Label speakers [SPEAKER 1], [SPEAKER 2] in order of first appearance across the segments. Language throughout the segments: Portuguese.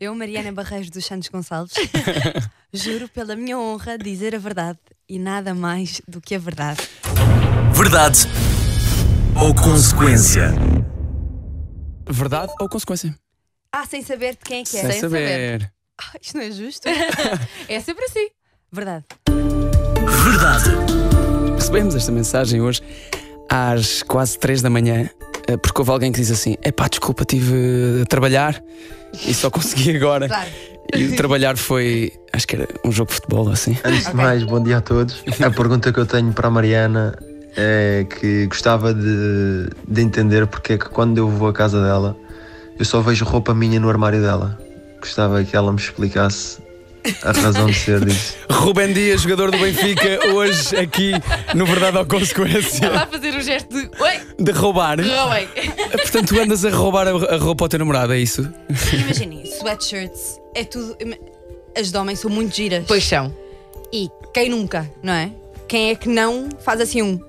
[SPEAKER 1] Eu, Mariana Barreiros dos Santos Gonçalves, juro pela minha honra dizer a verdade e nada mais do que a verdade.
[SPEAKER 2] Verdade ou consequência?
[SPEAKER 3] Verdade ou consequência?
[SPEAKER 1] Sem saber de quem é que é.
[SPEAKER 3] Sem saber.
[SPEAKER 1] Isto não é justo.
[SPEAKER 4] É sempre assim.
[SPEAKER 1] Verdade.
[SPEAKER 2] Verdade.
[SPEAKER 3] Recebemos esta mensagem hoje às quase 3 da manhã, porque houve alguém que diz assim: epá, desculpa, estive a trabalhar e só consegui agora.
[SPEAKER 1] Claro.
[SPEAKER 3] E o trabalhar foi, acho que era um jogo de futebol assim.
[SPEAKER 5] Antes de mais, bom dia a todos. A pergunta que eu tenho para a Mariana é que gostava de entender porque é que quando eu vou à casa dela eu só vejo roupa minha no armário dela. Gostava que ela me explicasse a razão de ser disso.
[SPEAKER 3] Rubem Dias, jogador do Benfica, hoje aqui no Verdade ou Consequência.
[SPEAKER 4] Estava a fazer um gesto de oi,
[SPEAKER 3] De roubar.
[SPEAKER 4] roubem.
[SPEAKER 3] Portanto, tu andas a roubar a roupa ao teu namorado, é isso?
[SPEAKER 1] Imaginem, sweatshirts, é tudo. As de homens são muito giras.
[SPEAKER 4] Pois são.
[SPEAKER 1] E quem nunca, não é? Quem é que não faz assim um.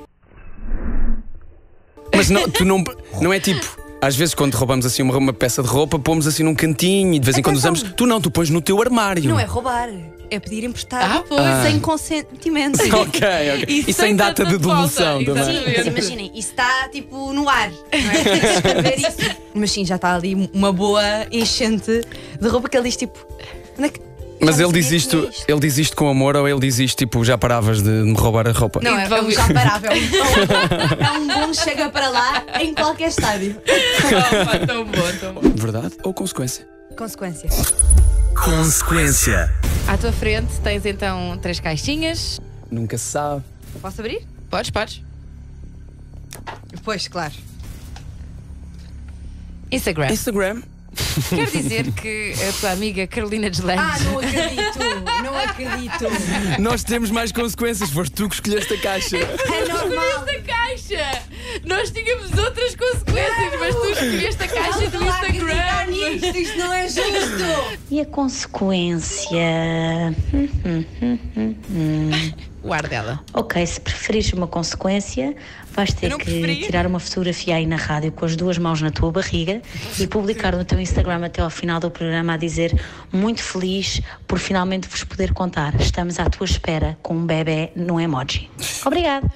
[SPEAKER 3] Mas não, tu não é tipo. Às vezes, quando roubamos assim uma peça de roupa, pomos assim num cantinho e de vez em quando
[SPEAKER 1] Atenção.
[SPEAKER 3] usamos. Tu não, tu pões no teu armário.
[SPEAKER 1] Não é roubar, é pedir emprestado
[SPEAKER 4] Pois.
[SPEAKER 1] sem consentimento.
[SPEAKER 3] Ok. E sem data de devolução
[SPEAKER 4] volta,
[SPEAKER 3] também.
[SPEAKER 1] Sim, mas imaginem, isso está tipo no ar, não é? Tem que escrever isso. Mas sim, já está ali uma boa enchente de roupa que ele diz tipo. Onde é que...
[SPEAKER 3] Mas
[SPEAKER 1] Já
[SPEAKER 3] ele
[SPEAKER 1] não sei
[SPEAKER 3] diz
[SPEAKER 1] quem é
[SPEAKER 3] isto,
[SPEAKER 1] que é isto.
[SPEAKER 3] ele diz isto com amor ou ele diz isto tipo, já paravas de me roubar a roupa?
[SPEAKER 1] Não, é um já parável. É um bom chega para lá em qualquer estádio.
[SPEAKER 4] Opa, tão bom, tão bom.
[SPEAKER 3] Verdade ou consequência?
[SPEAKER 1] Consequência.
[SPEAKER 2] Consequência.
[SPEAKER 4] À tua frente tens então 3 caixinhas.
[SPEAKER 3] Nunca se sabe.
[SPEAKER 1] Posso abrir?
[SPEAKER 4] Podes.
[SPEAKER 1] Pois, claro.
[SPEAKER 4] Instagram.
[SPEAKER 3] Instagram.
[SPEAKER 4] Quer dizer que a tua amiga Carolina Deslandes
[SPEAKER 1] Não acredito, não acredito.
[SPEAKER 3] Nós temos mais consequências. Foste tu que escolheste a caixa.
[SPEAKER 1] É normal.
[SPEAKER 4] a caixa! Nós tínhamos outras consequências, mas tu escolheste a caixa do Instagram.
[SPEAKER 1] Isto não é justo.
[SPEAKER 6] E a consequência?
[SPEAKER 4] O ar dela.
[SPEAKER 6] Ok, se preferires uma consequência, vais ter
[SPEAKER 1] Eu não
[SPEAKER 6] que
[SPEAKER 1] preferia.
[SPEAKER 6] tirar uma fotografia aí na rádio com as 2 mãos na tua barriga e publicar no teu Instagram até ao final do programa a dizer: muito feliz por finalmente vos poder contar. Estamos à tua espera com um bebê no emoji. Obrigada.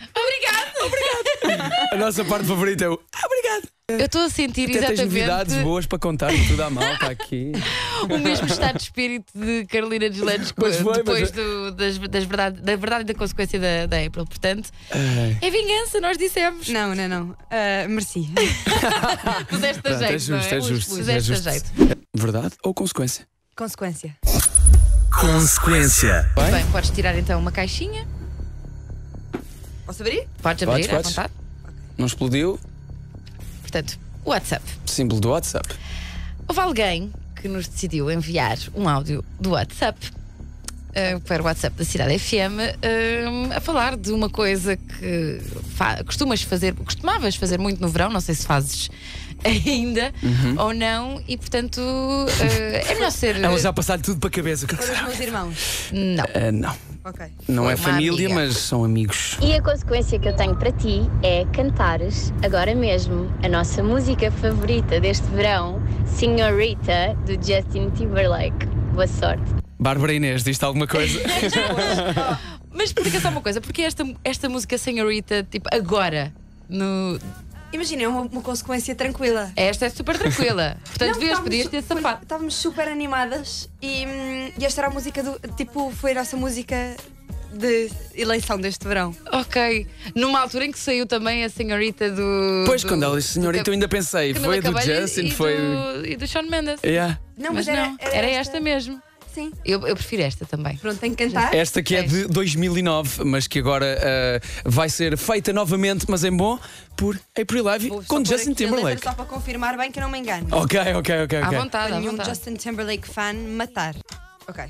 [SPEAKER 3] A nossa parte favorita é o obrigado.
[SPEAKER 4] Eu estou a sentir
[SPEAKER 3] Até tens novidades
[SPEAKER 4] exatamente
[SPEAKER 3] boas para contar e tudo à malta aqui.
[SPEAKER 4] o mesmo estado de espírito de Carolina Deslandes
[SPEAKER 3] Mas foi,
[SPEAKER 4] depois
[SPEAKER 3] mas
[SPEAKER 4] da verdade e da consequência da April. Portanto, é vingança, nós dissemos.
[SPEAKER 1] Não. Merci.
[SPEAKER 4] Puseste a
[SPEAKER 3] Pronto,
[SPEAKER 4] jeito.
[SPEAKER 3] é justo,
[SPEAKER 4] não
[SPEAKER 3] é justo.
[SPEAKER 4] Puseste
[SPEAKER 3] é
[SPEAKER 4] a
[SPEAKER 3] justo.
[SPEAKER 4] jeito.
[SPEAKER 3] Verdade ou consequência?
[SPEAKER 1] Consequência.
[SPEAKER 2] Consequência.
[SPEAKER 4] Bem, podes tirar então uma caixinha.
[SPEAKER 1] Posso abrir?
[SPEAKER 4] Podes abrir à
[SPEAKER 3] Podes.
[SPEAKER 4] vontade.
[SPEAKER 3] Não explodiu?
[SPEAKER 4] Portanto, WhatsApp.
[SPEAKER 3] Símbolo do WhatsApp.
[SPEAKER 4] Houve alguém que nos decidiu enviar um áudio do WhatsApp para o WhatsApp da Cidade FM a falar de uma coisa que costumavas fazer muito no verão, não sei se fazes ainda ou não, e portanto é melhor ser.
[SPEAKER 3] Ela já passar tudo para a cabeça.
[SPEAKER 1] Para os meus irmãos.
[SPEAKER 4] Não.
[SPEAKER 3] Não.
[SPEAKER 1] Ok.
[SPEAKER 3] Não
[SPEAKER 4] Foi
[SPEAKER 3] é
[SPEAKER 4] uma
[SPEAKER 3] família,
[SPEAKER 4] amiga.
[SPEAKER 3] mas são amigos.
[SPEAKER 7] E a consequência que eu tenho para ti é cantares agora mesmo a nossa música favorita deste verão, Senhorita, do Justin Timberlake. Boa sorte.
[SPEAKER 3] Bárbara Inês, diz-te alguma coisa?
[SPEAKER 4] Mas explica só uma coisa, porque esta música Senhorita, tipo, agora, no.
[SPEAKER 1] Imagina, é uma consequência tranquila.
[SPEAKER 4] Esta é super tranquila. Portanto, podias ter safado.
[SPEAKER 1] Estávamos super animadas e esta era a música do. Tipo, foi a nossa música de eleição deste verão.
[SPEAKER 4] Ok. Numa altura em que saiu também a Senhorita do.
[SPEAKER 3] Pois, quando ela disse senhorita, eu ainda pensei.
[SPEAKER 4] Camila
[SPEAKER 3] Foi do
[SPEAKER 4] Cabello
[SPEAKER 3] Justin,
[SPEAKER 4] e
[SPEAKER 3] foi.
[SPEAKER 4] e do Shawn Mendes.
[SPEAKER 3] Yeah.
[SPEAKER 1] Não,
[SPEAKER 4] Mas não, era esta mesmo.
[SPEAKER 1] Sim.
[SPEAKER 4] Eu prefiro esta também.
[SPEAKER 1] Pronto, tenho que cantar.
[SPEAKER 3] Esta que é de 2009, mas que agora vai ser feita novamente, mas em bom, por April Live
[SPEAKER 1] Vou só
[SPEAKER 3] com
[SPEAKER 1] pôr
[SPEAKER 3] Justin
[SPEAKER 1] aqui a letra
[SPEAKER 3] Timberlake.
[SPEAKER 1] Só para confirmar bem que eu não me engano.
[SPEAKER 3] Ok.
[SPEAKER 4] À vontade,
[SPEAKER 1] Para
[SPEAKER 4] à
[SPEAKER 1] nenhum
[SPEAKER 4] vontade.
[SPEAKER 1] Justin Timberlake fan matar. Ok.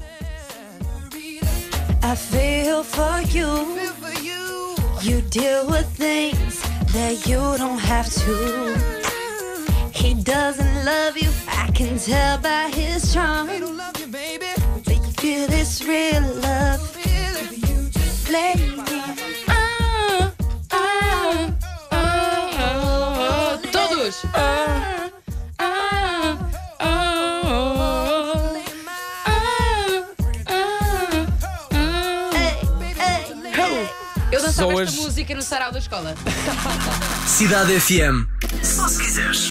[SPEAKER 1] I feel for you. You deal with things that you don't have to. He doesn't love you, I can tell by his charm. That you feel this real love. Play
[SPEAKER 4] Todos! Eu dançava
[SPEAKER 3] Só
[SPEAKER 4] esta
[SPEAKER 3] hoje-
[SPEAKER 4] música no sarau da escola.
[SPEAKER 2] Cidade FM. Só se quiseres.